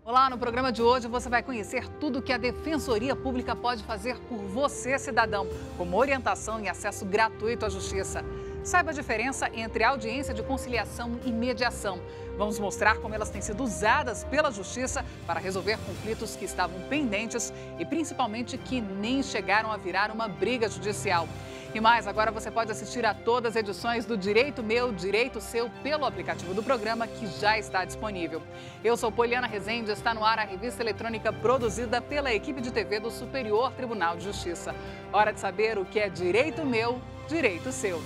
Olá, no programa de hoje você vai conhecer tudo que a Defensoria Pública pode fazer por você, cidadão, como orientação e acesso gratuito à justiça. Saiba a diferença entre audiência de conciliação e mediação. Vamos mostrar como elas têm sido usadas pela Justiça para resolver conflitos que estavam pendentes e principalmente que nem chegaram a virar uma briga judicial. E mais, agora você pode assistir a todas as edições do Direito Meu, Direito Seu pelo aplicativo do programa que já está disponível. Eu sou Poliana Rezende, está no ar a revista eletrônica produzida pela equipe de TV do Superior Tribunal de Justiça. Hora de saber o que é Direito Meu, Direito Seu.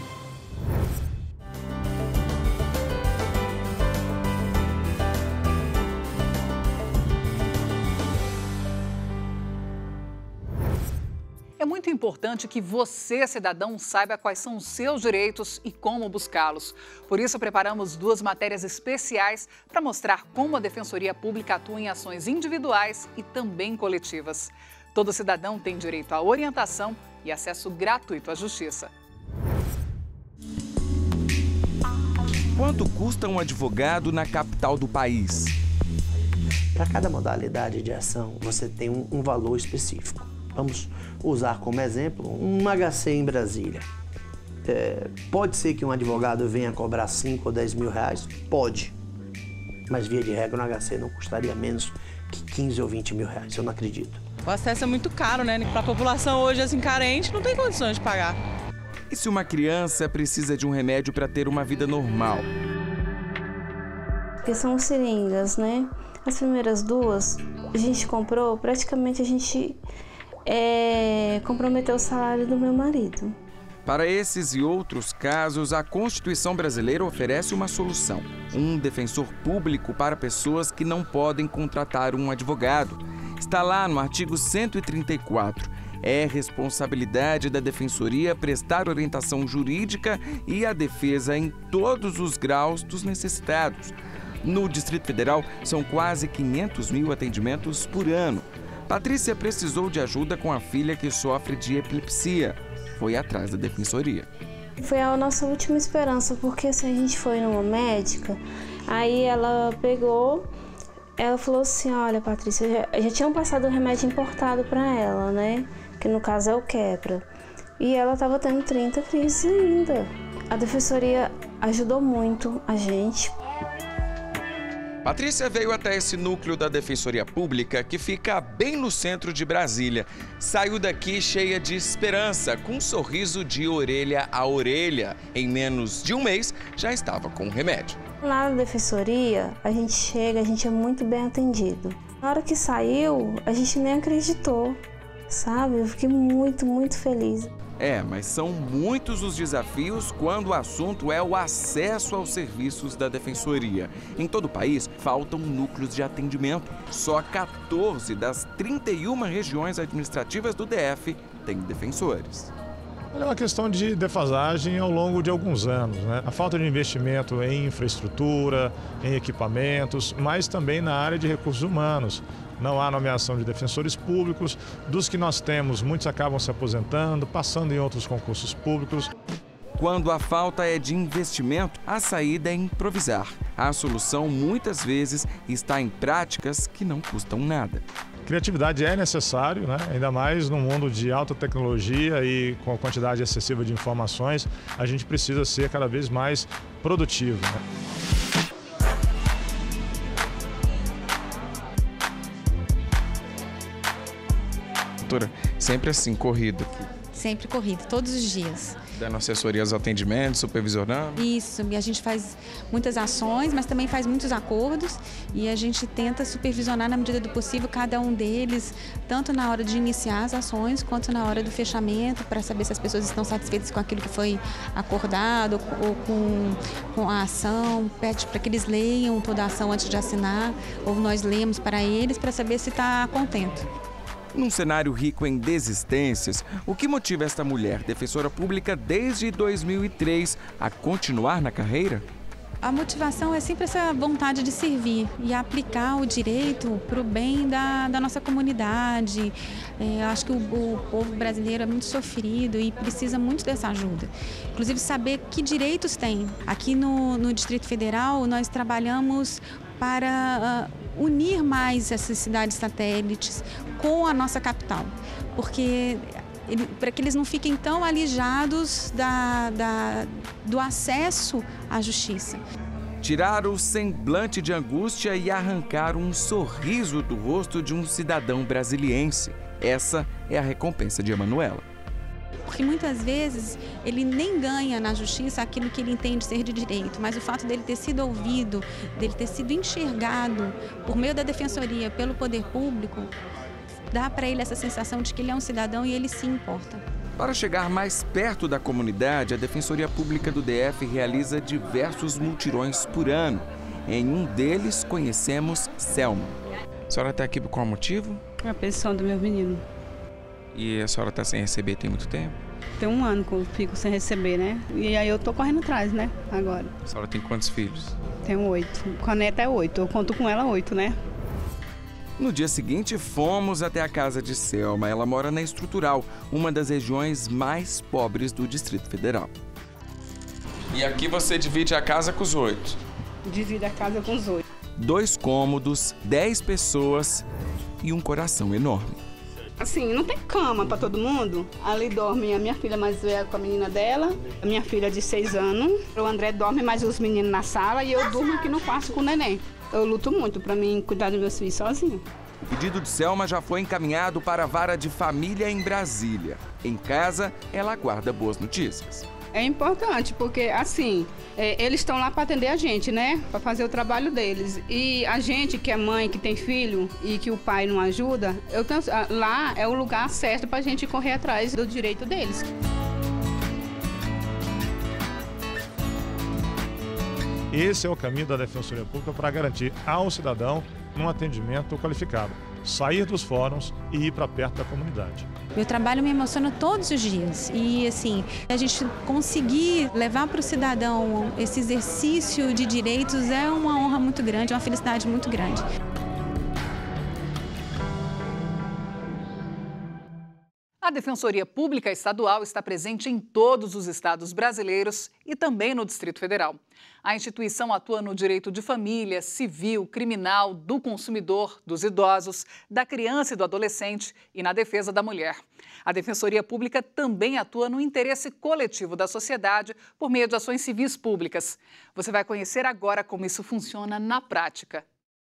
É muito importante que você, cidadão, saiba quais são os seus direitos e como buscá-los. Por isso, preparamos duas matérias especiais para mostrar como a Defensoria Pública atua em ações individuais e também coletivas. Todo cidadão tem direito à orientação e acesso gratuito à justiça. Quanto custa um advogado na capital do país? Para cada modalidade de ação, você tem um valor específico. Vamos usar como exemplo um HC em Brasília. Pode ser que um advogado venha cobrar 5 ou 10 mil reais? Pode. Mas, via de regra, um HC não custaria menos que 15 ou 20 mil reais. Eu não acredito. O acesso é muito caro, né? Para a população hoje, assim, carente, não tem condições de pagar. E se uma criança precisa de um remédio para ter uma vida normal? Porque são seringas, né? As primeiras duas, a gente comprou, praticamente a gente comprometeu o salário do meu marido. Para esses e outros casos, a Constituição brasileira oferece uma solução. Um defensor público para pessoas que não podem contratar um advogado. Está lá no artigo 134. É responsabilidade da Defensoria prestar orientação jurídica e a defesa em todos os graus dos necessitados. No Distrito Federal, são quase 500 mil atendimentos por ano. Patrícia precisou de ajuda com a filha que sofre de epilepsia. Foi atrás da Defensoria. Foi a nossa última esperança, porque se a gente foi numa médica, aí ela pegou, ela falou assim, olha, Patrícia, já tinham passado um remédio importado para ela, né? Que no caso é o Quepra. E ela estava tendo 30 crises ainda. A Defensoria ajudou muito a gente. Patrícia veio até esse núcleo da Defensoria Pública, que fica bem no centro de Brasília. Saiu daqui cheia de esperança, com um sorriso de orelha a orelha. Em menos de um mês, já estava com o remédio. Lá na Defensoria, a gente chega, a gente é muito bem atendido. Na hora que saiu, a gente nem acreditou, sabe? Eu fiquei muito, muito feliz. Mas são muitos os desafios quando o assunto é o acesso aos serviços da Defensoria. Em todo o país, faltam núcleos de atendimento. Só 14 das 31 regiões administrativas do DF têm defensores. É uma questão de defasagem ao longo de alguns anos, né? A falta de investimento em infraestrutura, em equipamentos, mas também na área de recursos humanos. Não há nomeação de defensores públicos, dos que nós temos, muitos acabam se aposentando, passando em outros concursos públicos. Quando a falta é de investimento, a saída é improvisar. A solução, muitas vezes, está em práticas que não custam nada. Criatividade é necessário, né? Ainda mais no mundo de alta tecnologia e com a quantidade excessiva de informações, a gente precisa ser cada vez mais produtivo, né? Doutora, sempre assim, corrido aqui. Sempre corrido, todos os dias. Dando assessoria aos atendimentos, supervisionando? Isso, e a gente faz muitas ações, mas também faz muitos acordos e a gente tenta supervisionar na medida do possível cada um deles, tanto na hora de iniciar as ações, quanto na hora do fechamento, para saber se as pessoas estão satisfeitas com aquilo que foi acordado ou com a ação. Pede para que eles leiam toda a ação antes de assinar, ou nós lemos para eles para saber se está contente. Num cenário rico em desistências, o que motiva esta mulher, defensora pública desde 2003, a continuar na carreira? A motivação é sempre essa vontade de servir e aplicar o direito para o bem da nossa comunidade. Acho que o povo brasileiro é muito sofrido e precisa muito dessa ajuda. Inclusive saber que direitos tem. Aqui no Distrito Federal nós trabalhamos para unir mais essas cidades satélites com a nossa capital, porque para que eles não fiquem tão alijados do acesso à justiça. Tirar o semblante de angústia e arrancar um sorriso do rosto de um cidadão brasiliense. Essa é a recompensa de Emanuela. Porque muitas vezes ele nem ganha na justiça aquilo que ele entende ser de direito, mas o fato dele ter sido ouvido, dele ter sido enxergado por meio da defensoria, pelo poder público, dá para ele essa sensação de que ele é um cidadão e ele se importa. Para chegar mais perto da comunidade, a Defensoria Pública do DF realiza diversos mutirões por ano. Em um deles, conhecemos Selma. A senhora está aqui por qual motivo? A pensão do meu menino. E a senhora está sem receber tem muito tempo? Tem 1 ano que eu fico sem receber, né? E aí eu tô correndo atrás, né? Agora. A senhora tem quantos filhos? Tenho 8. Com a neta é 8. Eu conto com ela 8, né? No dia seguinte, fomos até a casa de Selma. Ela mora na Estrutural, uma das regiões mais pobres do Distrito Federal. E aqui você divide a casa com os 8? Divide a casa com os 8. 2 cômodos, 10 pessoas e um coração enorme. Assim, não tem cama para todo mundo. Ali dorme a minha filha mais velha com a menina dela, a minha filha de 6 anos. O André dorme mais os meninos na sala e eu durmo aqui no quarto com o neném. Eu luto muito para mim cuidar dos meus filhos sozinho. O pedido de Selma já foi encaminhado para a Vara de Família em Brasília. Em casa, ela aguarda boas notícias. É importante porque, assim, eles estão lá para atender a gente, né? Para fazer o trabalho deles. E a gente que é mãe, que tem filho e que o pai não ajuda, lá é o lugar certo para a gente correr atrás do direito deles. Esse é o caminho da Defensoria Pública para garantir ao cidadão um atendimento qualificado. Sair dos fóruns e ir para perto da comunidade. Meu trabalho me emociona todos os dias e, assim, a gente conseguir levar para o cidadão esse exercício de direitos é uma honra muito grande, uma felicidade muito grande. A Defensoria Pública Estadual está presente em todos os estados brasileiros e também no Distrito Federal. A instituição atua no direito de família, civil, criminal, do consumidor, dos idosos, da criança e do adolescente e na defesa da mulher. A Defensoria Pública também atua no interesse coletivo da sociedade por meio de ações civis públicas. Você vai conhecer agora como isso funciona na prática.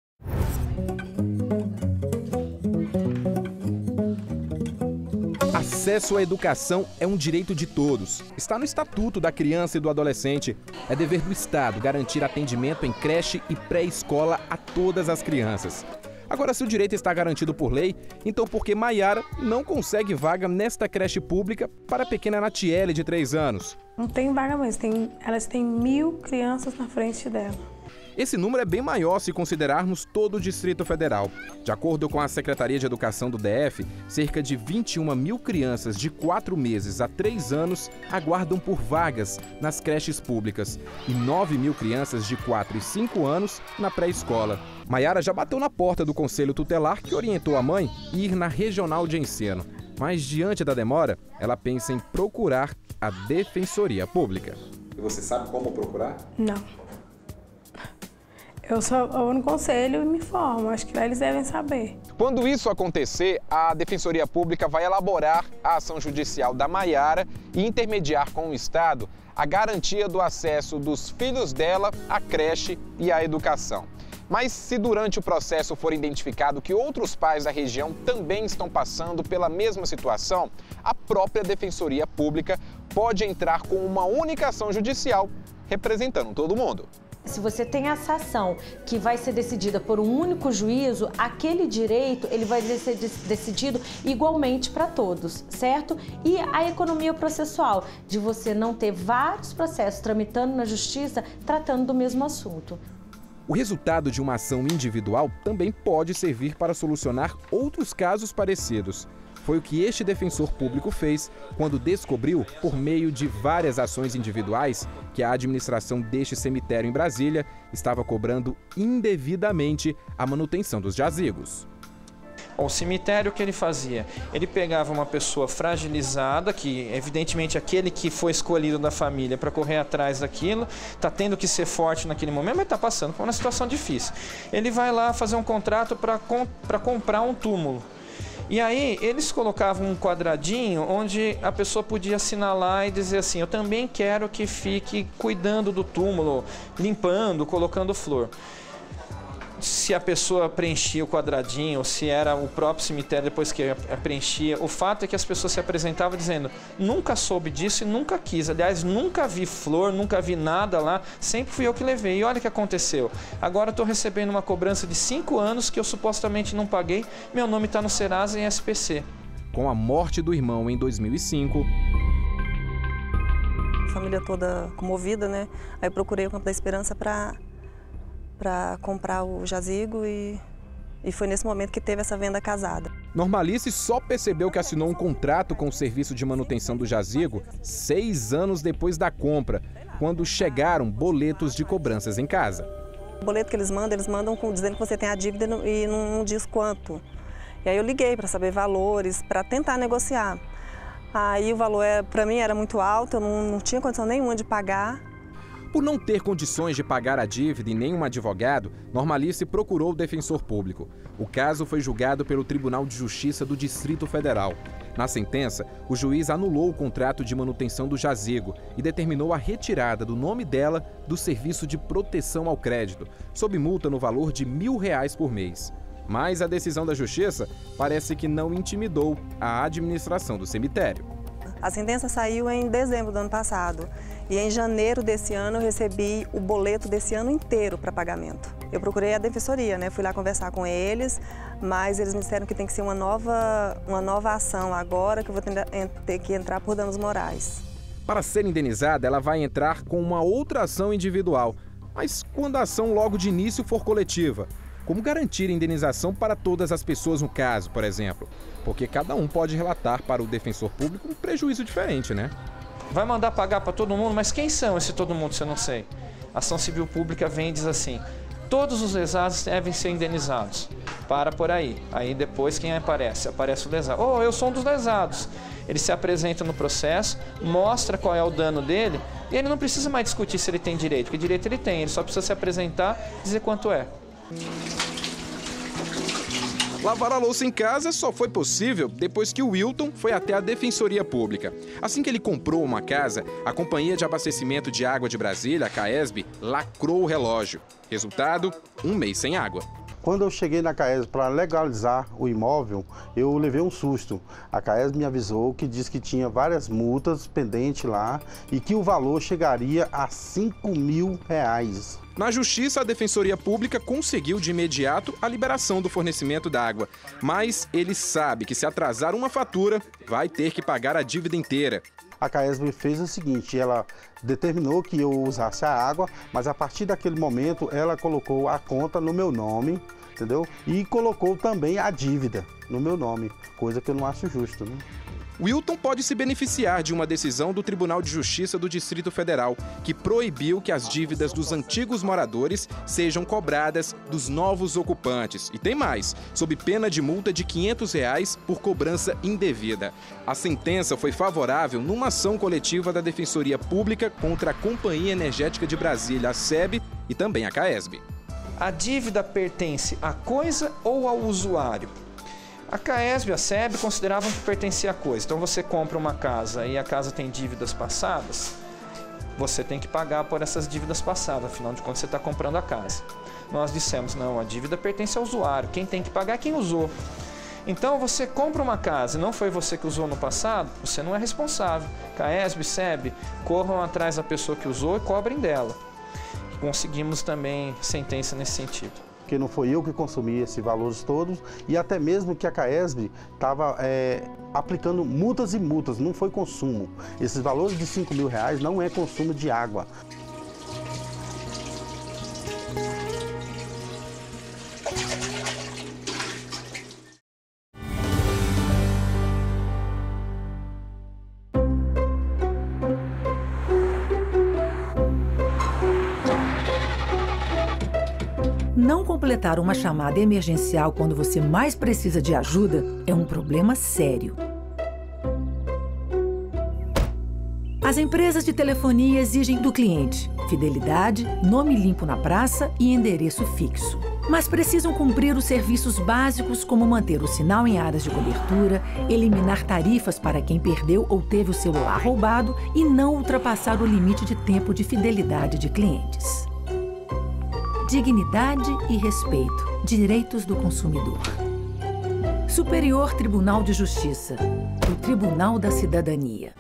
Acesso à educação é um direito de todos. Está no Estatuto da Criança e do Adolescente. É dever do Estado garantir atendimento em creche e pré-escola a todas as crianças. Agora, se o direito está garantido por lei, então por que Maiara não consegue vaga nesta creche pública para a pequena Natiele, de 3 anos? Não tem vaga mesmo, elas têm 1.000 crianças na frente dela. Esse número é bem maior se considerarmos todo o Distrito Federal. De acordo com a Secretaria de Educação do DF, cerca de 21.000 crianças de 4 meses a 3 anos aguardam por vagas nas creches públicas e 9.000 crianças de 4 e 5 anos na pré-escola. Maiara já bateu na porta do Conselho Tutelar, que orientou a mãe a ir na Regional de Ensino. Mas, diante da demora, ela pensa em procurar a Defensoria Pública. E você sabe como procurar? Não. Eu só vou no conselho e me informo, acho que lá eles devem saber. Quando isso acontecer, a Defensoria Pública vai elaborar a ação judicial da Maiara e intermediar com o Estado a garantia do acesso dos filhos dela à creche e à educação. Mas se durante o processo for identificado que outros pais da região também estão passando pela mesma situação, a própria Defensoria Pública pode entrar com uma única ação judicial, representando todo mundo. Se você tem essa ação que vai ser decidida por um único juízo, aquele direito ele vai ser decidido igualmente para todos, certo? E a economia processual, de você não ter vários processos tramitando na justiça, tratando do mesmo assunto. O resultado de uma ação individual também pode servir para solucionar outros casos parecidos. Foi o que este defensor público fez quando descobriu, por meio de várias ações individuais, que a administração deste cemitério em Brasília estava cobrando indevidamente a manutenção dos jazigos. O cemitério, o que ele fazia? Ele pegava uma pessoa fragilizada, que evidentemente aquele que foi escolhido da família para correr atrás daquilo, está tendo que ser forte naquele momento, mas está passando por uma situação difícil. Ele vai lá fazer um contrato para comprar um túmulo. E aí eles colocavam um quadradinho onde a pessoa podia assinalar e dizer assim: eu também quero que fique cuidando do túmulo, limpando, colocando flor. Se a pessoa preenchia o quadradinho, se era o próprio cemitério depois que preenchia, o fato é que as pessoas se apresentavam dizendo: nunca soube disso e nunca quis, aliás, nunca vi flor, nunca vi nada lá, sempre fui eu que levei, e olha o que aconteceu, agora estou recebendo uma cobrança de 5 anos que eu supostamente não paguei, meu nome está no Serasa e SPC. Com a morte do irmão em 2005... A família toda comovida, né? Aí eu procurei o Campo da Esperança para comprar o jazigo e foi nesse momento que teve essa venda casada. Normalice só percebeu que assinou um contrato com o serviço de manutenção do jazigo 6 anos depois da compra, quando chegaram boletos de cobranças em casa. O boleto que eles mandam dizendo que você tem a dívida e não diz quanto. E aí eu liguei para saber valores, para tentar negociar. Aí o valor para mim era muito alto, eu não tinha condição nenhuma de pagar. Por não ter condições de pagar a dívida e nenhum advogado, Normalice procurou o defensor público. O caso foi julgado pelo Tribunal de Justiça do Distrito Federal. Na sentença, o juiz anulou o contrato de manutenção do jazigo e determinou a retirada do nome dela do Serviço de Proteção ao Crédito, sob multa no valor de R$1.000 por mês. Mas a decisão da Justiça parece que não intimidou a administração do cemitério. A sentença saiu em dezembro do ano passado e em janeiro desse ano eu recebi o boleto desse ano inteiro para pagamento. Eu procurei a defensoria, né? Fui lá conversar com eles, mas eles me disseram que tem que ser uma nova ação agora, que eu vou ter que entrar por danos morais. Para ser indenizada, ela vai entrar com uma outra ação individual. Mas quando a ação logo de início for coletiva? Como garantir indenização para todas as pessoas no caso, por exemplo? Porque cada um pode relatar para o defensor público um prejuízo diferente, né? Vai mandar pagar para todo mundo, mas quem são esse todo mundo se eu não sei? A ação civil pública vem e diz assim: todos os lesados devem ser indenizados. Para por aí. Aí depois quem aparece? Aparece o lesado. Oh, eu sou um dos lesados. Ele se apresenta no processo, mostra qual é o dano dele e ele não precisa mais discutir se ele tem direito, porque direito ele tem, ele só precisa se apresentar e dizer quanto é. Lavar a louça em casa só foi possível depois que o Wilton foi até a Defensoria Pública. Assim que ele comprou uma casa, a Companhia de Abastecimento de Água de Brasília, a CAESB, lacrou o relógio. Resultado, 1 mês sem água. Quando eu cheguei na CAESB para legalizar o imóvel, eu levei um susto. A CAESB me avisou que disse que tinha várias multas pendentes lá e que o valor chegaria a R$5.000. Na Justiça, a Defensoria Pública conseguiu de imediato a liberação do fornecimento da água. Mas ele sabe que se atrasar uma fatura, vai ter que pagar a dívida inteira. A CAESB fez o seguinte: ela determinou que eu usasse a água, mas a partir daquele momento ela colocou a conta no meu nome, entendeu? E colocou também a dívida no meu nome, coisa que eu não acho justo, né? Wilton pode se beneficiar de uma decisão do Tribunal de Justiça do Distrito Federal, que proibiu que as dívidas dos antigos moradores sejam cobradas dos novos ocupantes. E tem mais, sob pena de multa de R$500 por cobrança indevida. A sentença foi favorável numa ação coletiva da Defensoria Pública contra a Companhia Energética de Brasília, a SEB, e também a CAESB. A dívida pertence à coisa ou ao usuário? A CAESB e a SEB consideravam que pertencia à coisa. Então você compra uma casa e a casa tem dívidas passadas, você tem que pagar por essas dívidas passadas, afinal de contas você está comprando a casa. Nós dissemos: não, a dívida pertence ao usuário, quem tem que pagar é quem usou. Então você compra uma casa e não foi você que usou no passado, você não é responsável. CAESB e SEB corram atrás da pessoa que usou e cobrem dela. Conseguimos também sentença nesse sentido. Porque não foi eu que consumi esses valores todos e até mesmo que a CAESB estava aplicando multas e multas, não foi consumo. Esses valores de R$5.000 não é consumo de água. Não completar uma chamada emergencial quando você mais precisa de ajuda é um problema sério. As empresas de telefonia exigem do cliente fidelidade, nome limpo na praça e endereço fixo. Mas precisam cumprir os serviços básicos como manter o sinal em áreas de cobertura, eliminar tarifas para quem perdeu ou teve o celular roubado e não ultrapassar o limite de tempo de fidelidade de clientes. Dignidade e respeito. Direitos do consumidor. Superior Tribunal de Justiça. O Tribunal da Cidadania.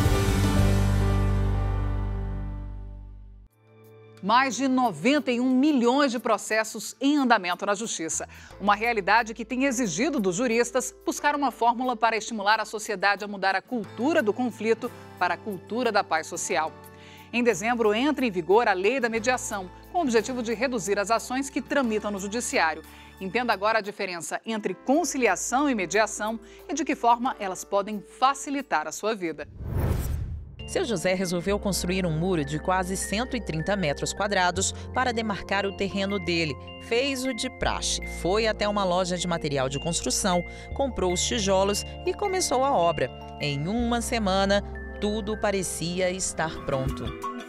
Mais de 91 milhões de processos em andamento na Justiça. Uma realidade que tem exigido dos juristas buscar uma fórmula para estimular a sociedade a mudar a cultura do conflito para a cultura da paz social. Em dezembro, entra em vigor a Lei da Mediação, com o objetivo de reduzir as ações que tramitam no Judiciário. Entenda agora a diferença entre conciliação e mediação e de que forma elas podem facilitar a sua vida. Seu José resolveu construir um muro de quase 130 metros quadrados para demarcar o terreno dele. Fez o de praxe, foi até uma loja de material de construção, comprou os tijolos e começou a obra. Em uma semana, tudo parecia estar pronto.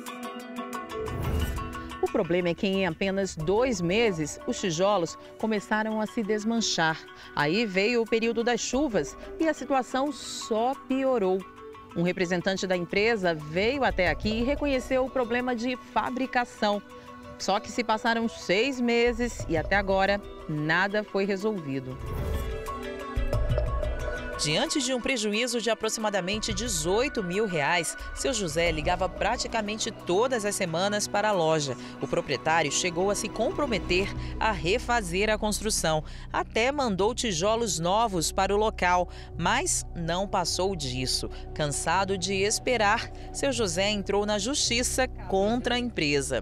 O problema é que em apenas 2 meses, os tijolos começaram a se desmanchar. Aí veio o período das chuvas e a situação só piorou. Um representante da empresa veio até aqui e reconheceu o problema de fabricação. Só que se passaram 6 meses e até agora nada foi resolvido. Diante de um prejuízo de aproximadamente R$18 mil, seu José ligava praticamente todas as semanas para a loja. O proprietário chegou a se comprometer a refazer a construção. Até mandou tijolos novos para o local, mas não passou disso. Cansado de esperar, seu José entrou na justiça contra a empresa.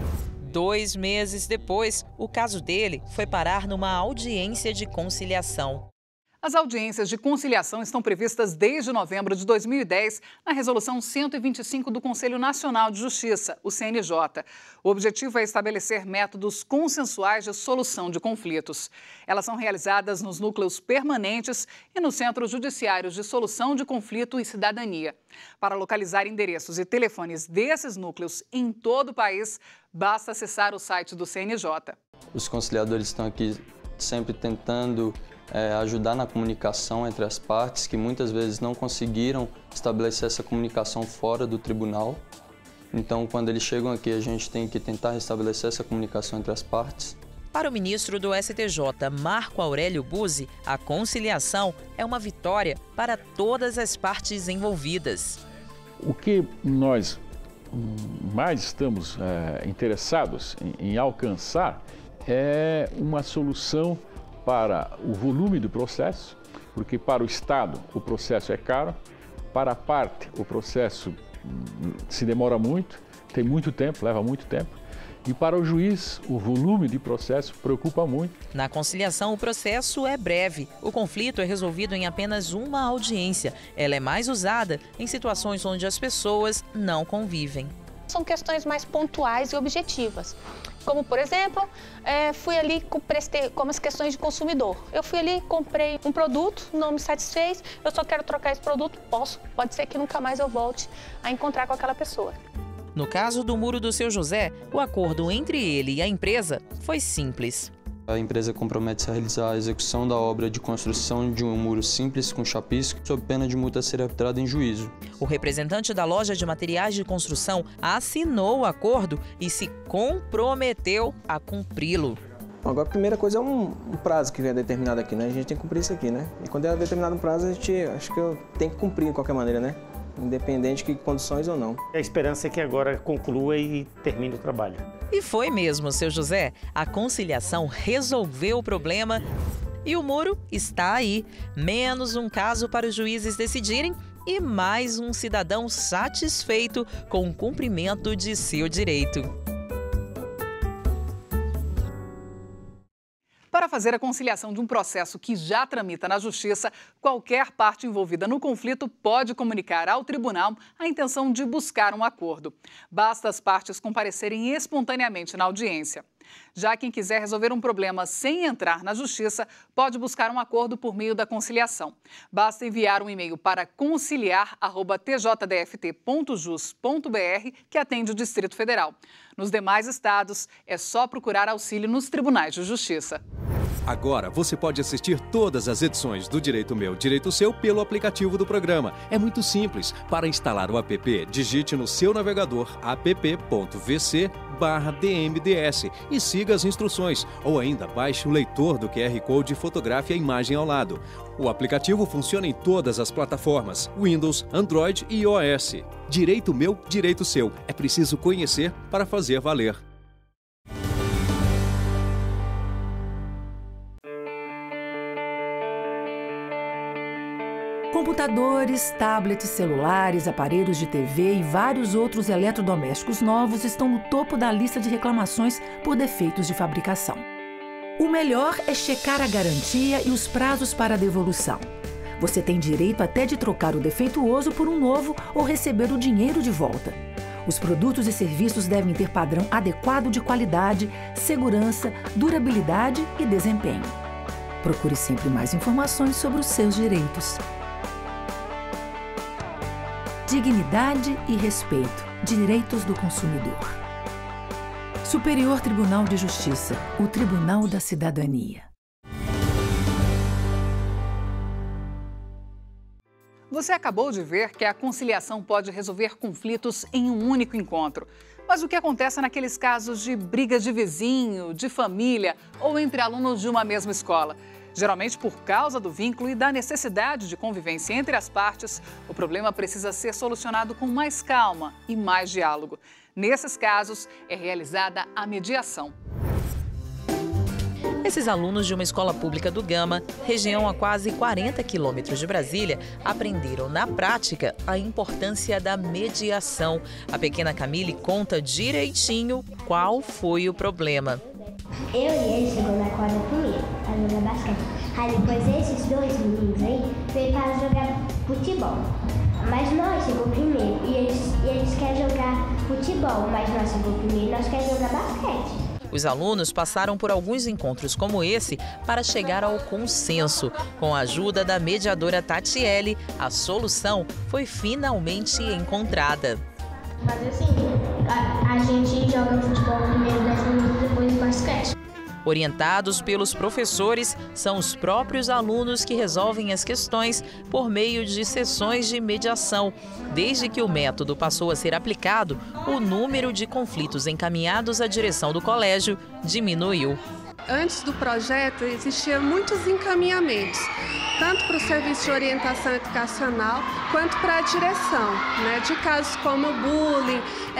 2 meses depois, o caso dele foi parar numa audiência de conciliação. As audiências de conciliação estão previstas desde novembro de 2010 na Resolução 125 do Conselho Nacional de Justiça, o CNJ. O objetivo é estabelecer métodos consensuais de solução de conflitos. Elas são realizadas nos núcleos permanentes e nos centros judiciários de solução de conflito e cidadania. Para localizar endereços e telefones desses núcleos em todo o país, basta acessar o site do CNJ. Os conciliadores estão aqui sempre tentando ajudar na comunicação entre as partes, que muitas vezes não conseguiram estabelecer essa comunicação fora do tribunal. Então, quando eles chegam aqui, a gente tem que tentar restabelecer essa comunicação entre as partes. Para o ministro do STJ, Marco Aurélio Buzzi, a conciliação é uma vitória para todas as partes envolvidas. O que nós mais estamos interessados em alcançar é uma solução para o volume do processo, porque para o Estado o processo é caro, para a parte o processo se demora muito, tem muito tempo, leva muito tempo, e para o juiz o volume de processo preocupa muito. Na conciliação o processo é breve, o conflito é resolvido em apenas uma audiência. Ela é mais usada em situações onde as pessoas não convivem. São questões mais pontuais e objetivas. Como, por exemplo, fui ali, prestei como as questões de consumidor. Eu fui ali, comprei um produto, não me satisfez, eu só quero trocar esse produto, pode ser que nunca mais eu volte a encontrar com aquela pessoa. No caso do muro do seu José, o acordo entre ele e a empresa foi simples. A empresa compromete-se a realizar a execução da obra de construção de um muro simples com chapisco, sob pena de multa a ser arbitrada em juízo. O representante da loja de materiais de construção assinou o acordo e se comprometeu a cumpri-lo. Agora, a primeira coisa é um prazo que é determinado aqui, né? A gente tem que cumprir isso aqui, né? E quando é determinado um prazo, a gente acho que tem que cumprir de qualquer maneira, né? Independente de condições ou não. A esperança é que agora conclua e termine o trabalho. E foi mesmo, seu José. A conciliação resolveu o problema e o muro está aí. Menos um caso para os juízes decidirem e mais um cidadão satisfeito com o cumprimento de seu direito. Para fazer a conciliação de um processo que já tramita na Justiça, qualquer parte envolvida no conflito pode comunicar ao tribunal a intenção de buscar um acordo. Basta as partes comparecerem espontaneamente na audiência. Já quem quiser resolver um problema sem entrar na justiça pode buscar um acordo por meio da conciliação. Basta enviar um e-mail para conciliar@tjdft.jus.br, que atende o Distrito Federal. Nos demais estados, é só procurar auxílio nos tribunais de justiça. Agora você pode assistir todas as edições do Direito Meu, Direito Seu pelo aplicativo do programa. É muito simples. Para instalar o app, digite no seu navegador app.vc/dmds e siga as instruções. Ou ainda baixe o leitor do QR Code e fotografe a imagem ao lado. O aplicativo funciona em todas as plataformas, Windows, Android e iOS. Direito Meu, Direito Seu. É preciso conhecer para fazer valer. Computadores, tablets, celulares, aparelhos de TV e vários outros eletrodomésticos novos estão no topo da lista de reclamações por defeitos de fabricação. O melhor é checar a garantia e os prazos para a devolução. Você tem direito até de trocar o defeituoso por um novo ou receber o dinheiro de volta. Os produtos e serviços devem ter padrão adequado de qualidade, segurança, durabilidade e desempenho. Procure sempre mais informações sobre os seus direitos. Dignidade e respeito. Direitos do consumidor. Superior Tribunal de Justiça. O Tribunal da Cidadania. Você acabou de ver que a conciliação pode resolver conflitos em um único encontro. Mas o que acontece naqueles casos de brigas de vizinho, de família ou entre alunos de uma mesma escola? Geralmente, por causa do vínculo e da necessidade de convivência entre as partes, o problema precisa ser solucionado com mais calma e mais diálogo. Nesses casos, é realizada a mediação. Esses alunos de uma escola pública do Gama, região a quase 40 quilômetros de Brasília, aprenderam na prática a importância da mediação. A pequena Camille conta direitinho qual foi o problema. Eu e ele chegou na quadra primeiro, para jogar basquete. Aí depois esses dois meninos aí veio para jogar futebol. Mas nós chegou primeiro e eles querem jogar futebol, mas nós chegou primeiro e nós queremos jogar basquete. Os alunos passaram por alguns encontros como esse para chegar ao consenso. Com a ajuda da mediadora Tatiele, a solução foi finalmente encontrada. Mas assim, a gente joga futebol primeiro, 10 minutos, depois basquete. Orientados pelos professores, são os próprios alunos que resolvem as questões por meio de sessões de mediação. Desde que o método passou a ser aplicado, o número de conflitos encaminhados à direção do colégio diminuiu. Antes do projeto, existiam muitos encaminhamentos, tanto para o serviço de orientação educacional quanto para a direção, de casos como bullying,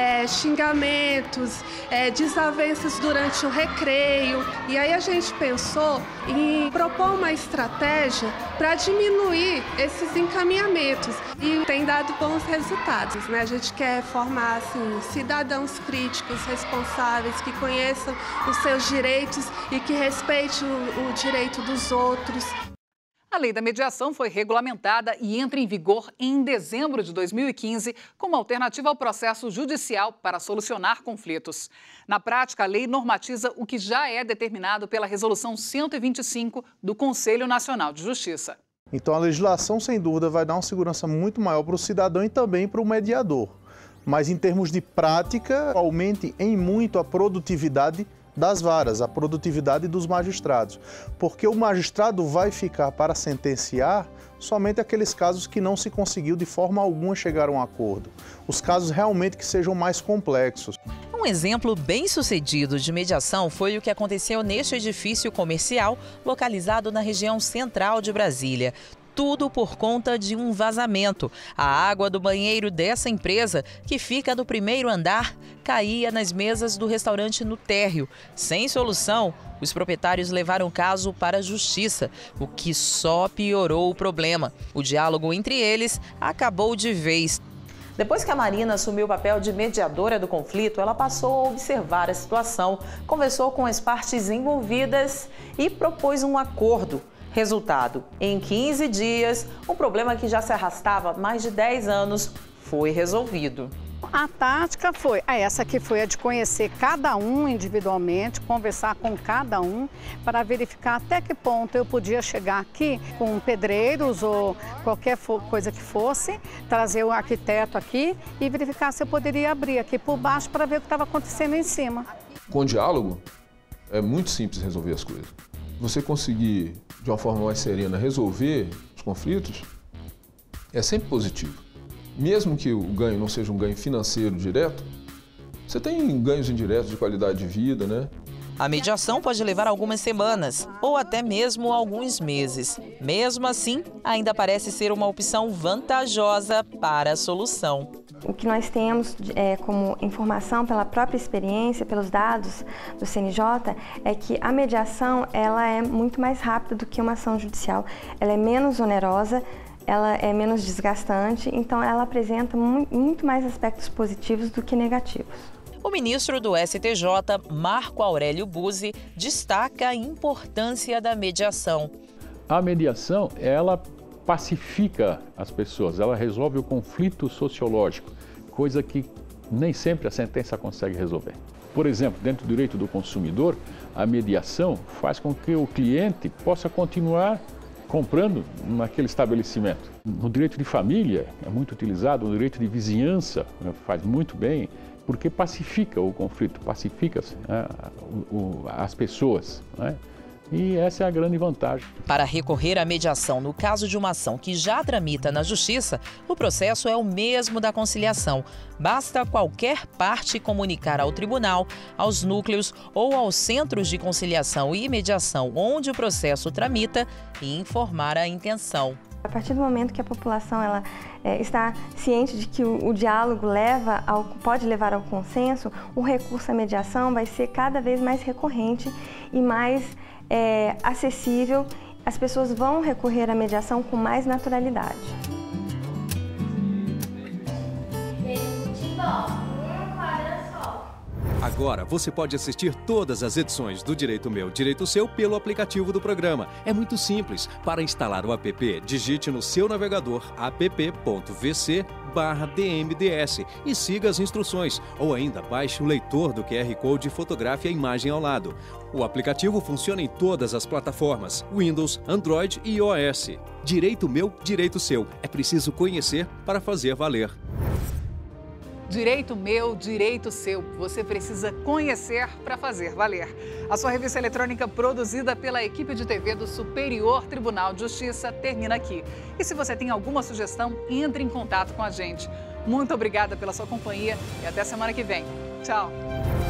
xingamentos, desavenças durante o recreio. E aí a gente pensou em propor uma estratégia para diminuir esses encaminhamentos e tem dado bons resultados. A gente quer formar cidadãos críticos, responsáveis, que conheçam os seus direitos e que respeitem o direito dos outros. A lei da mediação foi regulamentada e entra em vigor em dezembro de 2015 como alternativa ao processo judicial para solucionar conflitos. Na prática, a lei normatiza o que já é determinado pela Resolução 125 do Conselho Nacional de Justiça. Então a legislação, sem dúvida, vai dar uma segurança muito maior para o cidadão e também para o mediador. Mas em termos de prática, aumente em muito a produtividade das varas, a produtividade dos magistrados, porque o magistrado vai ficar para sentenciar somente aqueles casos que não se conseguiu de forma alguma chegar a um acordo, os casos realmente que sejam mais complexos. Um exemplo bem-sucedido de mediação foi o que aconteceu neste edifício comercial localizado na região central de Brasília. Tudo por conta de um vazamento. A água do banheiro dessa empresa, que fica no primeiro andar, caía nas mesas do restaurante no térreo. Sem solução, os proprietários levaram o caso para a justiça, o que só piorou o problema. O diálogo entre eles acabou de vez. Depois que a Marina assumiu o papel de mediadora do conflito, ela passou a observar a situação, conversou com as partes envolvidas e propôs um acordo. Resultado, em 15 dias, um problema que já se arrastava mais de 10 anos foi resolvido. A tática foi, essa aqui foi a de conhecer cada um individualmente, conversar com cada um para verificar até que ponto eu podia chegar aqui com pedreiros ou qualquer coisa que fosse, trazer o arquiteto aqui e verificar se eu poderia abrir aqui por baixo para ver o que estava acontecendo em cima. Com diálogo, é muito simples resolver as coisas. Você conseguir, de uma forma mais serena, resolver os conflitos é sempre positivo. Mesmo que o ganho não seja um ganho financeiro direto, você tem ganhos indiretos de qualidade de vida, né? A mediação pode levar algumas semanas ou até mesmo alguns meses. Mesmo assim, ainda parece ser uma opção vantajosa para a solução. O que nós temos como informação pela própria experiência, pelos dados do CNJ, é que a mediação ela é muito mais rápida do que uma ação judicial. Ela é menos onerosa, ela é menos desgastante, então ela apresenta muito mais aspectos positivos do que negativos. O ministro do STJ, Marco Aurélio Buzzi, destaca a importância da mediação. A mediação, ela pacifica as pessoas, ela resolve o conflito sociológico, coisa que nem sempre a sentença consegue resolver. Por exemplo, dentro do direito do consumidor, a mediação faz com que o cliente possa continuar comprando naquele estabelecimento. No direito de família é muito utilizado, no direito de vizinhança faz muito bem, porque pacifica o conflito, pacifica as pessoas, né? E essa é a grande vantagem. Para recorrer à mediação no caso de uma ação que já tramita na Justiça, o processo é o mesmo da conciliação. Basta qualquer parte comunicar ao tribunal, aos núcleos ou aos centros de conciliação e mediação onde o processo tramita e informar a intenção. A partir do momento que a população está ciente de que o diálogo pode levar ao consenso, o recurso à mediação vai ser cada vez mais recorrente e mais acessível. As pessoas vão recorrer à mediação com mais naturalidade. Agora você pode assistir todas as edições do Direito Meu, Direito Seu pelo aplicativo do programa. É muito simples. Para instalar o app, digite no seu navegador app.vc/dmds e siga as instruções. Ou ainda baixe o leitor do QR Code e fotografe a imagem ao lado. O aplicativo funciona em todas as plataformas, Windows, Android e iOS. Direito Meu, Direito Seu. É preciso conhecer para fazer valer. Direito Meu, Direito Seu. Você precisa conhecer para fazer valer. A sua revista eletrônica produzida pela equipe de TV do Superior Tribunal de Justiça termina aqui. E se você tem alguma sugestão, entre em contato com a gente. Muito obrigada pela sua companhia e até semana que vem. Tchau!